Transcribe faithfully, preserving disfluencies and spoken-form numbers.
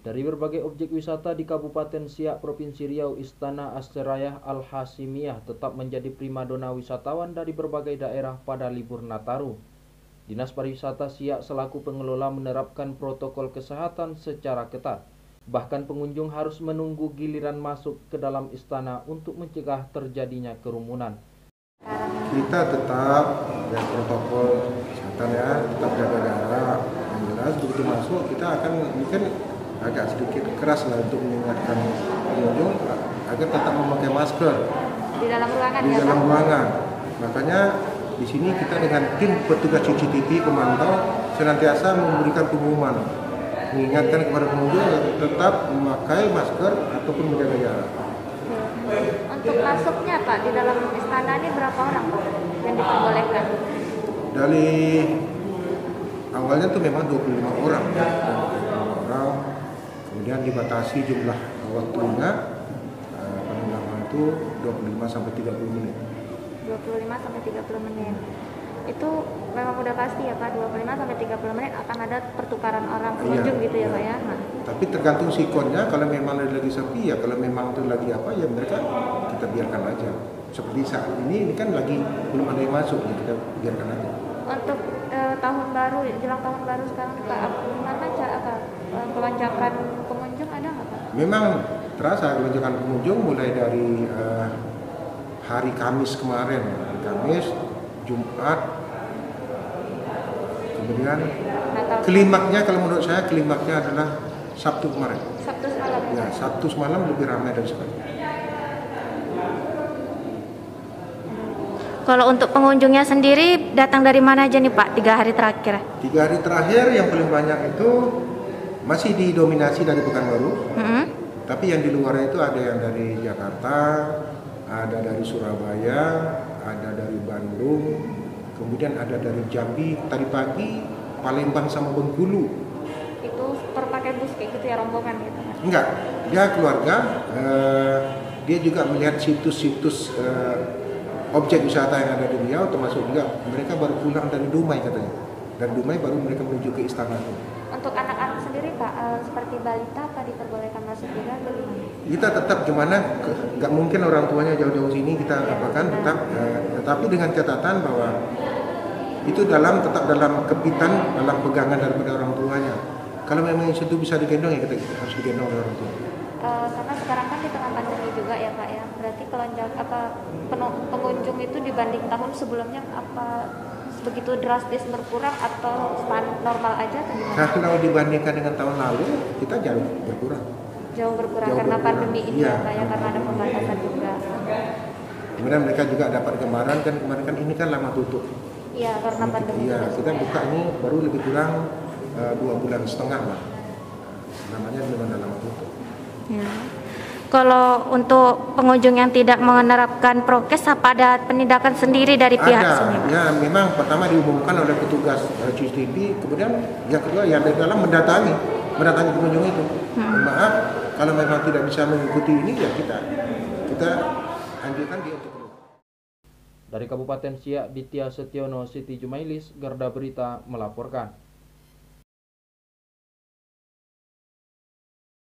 Dari berbagai objek wisata di Kabupaten Siak, Provinsi Riau, Istana Asyariah Al-Hasyimiyah tetap menjadi primadona wisatawan dari berbagai daerah pada libur Nataru. Dinas Pariwisata Siak selaku pengelola menerapkan protokol kesehatan secara ketat. Bahkan pengunjung harus menunggu giliran masuk ke dalam istana untuk mencegah terjadinya kerumunan. Kita tetap ya protokol kesehatan ya, tetap jaga jarak. Yang jelas begitu masuk kita akan mungkin agak sedikit keras lah untuk mengingatkan pengunjung agar tetap memakai masker di dalam ruangan. Di ya, dalam Pak? ruangan. Makanya di sini kita dengan tim petugas C C T V pemantau senantiasa memberikan pengumuman, mengingatkan kepada pengunjung tetap memakai masker ataupun menjaga jarak. Untuk masuknya Pak di dalam istana ini berapa orang Pak yang diperbolehkan? Dari awalnya tuh memang dua puluh lima orang ya, dua puluh lima orang. Kemudian dibatasi jumlah waktunya apa namanya itu dua puluh lima sampai tiga puluh menit. dua puluh lima sampai tiga puluh menit. Itu memang udah pasti ya Pak, dua puluh lima sampai tiga puluh menit akan ada pertukaran orang pengunjung iya, gitu ya Pak ya. Nah. Tapi tergantung sikonnya, kalau memang lagi sepi ya, kalau memang itu lagi apa ya mereka kita biarkan aja. Seperti saat ini ini kan lagi belum ada yang masuk ya kita biarkan aja. Untuk eh, tahun baru, jelang tahun baru sekarang Pak, gimana cara apa kelonjakan pengunjung ada nggak Pak? Memang terasa kelonjakan pengunjung mulai dari uh, hari Kamis kemarin, hari Kamis, Jumat, kemudian Natal. Klimaknya kalau menurut saya klimaknya adalah Sabtu kemarin. Sabtu semalam. Ya, Sabtu semalam lebih ramai dari sekarang. Kalau untuk pengunjungnya sendiri datang dari mana aja nih Pak? Tiga hari terakhir. Tiga hari terakhir yang paling banyak itu masih didominasi dari Pekanbaru. Mm-hmm. Tapi yang di luar itu ada yang dari Jakarta, ada dari Surabaya, ada dari Bandung, kemudian ada dari Jambi, tadi pagi Palembang sama Bengkulu. Itu per pakai bus kayak gitu ya, rombongan gitu kan? Enggak, dia keluarga, eh, dia juga melihat situs-situs eh, objek wisata yang ada di Riau, termasuk juga mereka baru pulang dari Dumai katanya. Dan Dumai baru mereka menuju ke istana. Untuk anak-anak sendiri Pak, uh, seperti balita apa diperbolehkan masuk juga bagaimana? Kita tetap gimana, nggak mungkin orang tuanya jauh-jauh sini kita ya, apakan tetap, uh, tetapi dengan catatan bahwa itu dalam tetap dalam kepitan, dalam pegangan daripada orang tuanya. Kalau memang itu bisa digendong ya kita harus digendong oleh orang tua. Uh, karena sekarang kan di tengah pandemi juga ya Pak ya, berarti kelonjak apa pengunjung itu dibanding tahun sebelumnya apa begitu drastis berkurang atau normal aja atau gimana? Kalau dibandingkan dengan tahun lalu kita jauh berkurang. Jauh berkurang jauh karena berkurang. Pandemi ini ya, ya karena ada pembatasan juga. Kemudian mereka juga dapat gambaran kan kemarin kan ini kan lama tutup. Iya karena ini, pandemi. Iya kita buka ini baru lebih kurang uh, dua bulan setengah lah. Namanya memang lama tutup. Ya. Kalau untuk pengunjung yang tidak menerapkan prokes, apa ada penindakan sendiri dari pihak ada, sini? Ya, memang pertama diumumkan oleh petugas C C T V, kemudian yang kedua yang dari dalam mendatangi, mendatangi pengunjung itu. Hmm. Maaf, kalau memang tidak bisa mengikuti ini, ya kita kita anjurkan dia untuk keluar. Dari Kabupaten Siak, Ditya Setiono, Siti Jumailis, Garda Berita melaporkan.